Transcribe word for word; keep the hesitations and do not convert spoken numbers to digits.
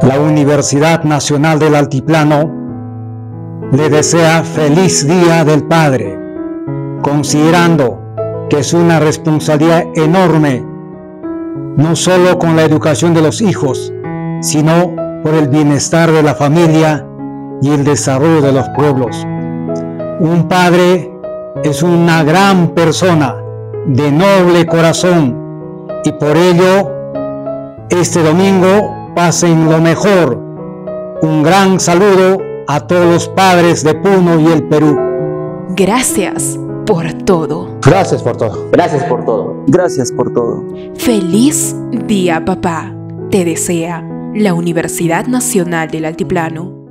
La Universidad Nacional del Altiplano le desea feliz Día del Padre, considerando que es una responsabilidad enorme, no solo con la educación de los hijos, sino por el bienestar de la familia y el desarrollo de los pueblos. Un padre es una gran persona de noble corazón y por ello este domingo pasen lo mejor. Un gran saludo a todos los padres de Puno y el Perú. Gracias por todo. Gracias por todo. Gracias por todo. Gracias por todo. Feliz Día, papá. Te desea la Universidad Nacional del Altiplano.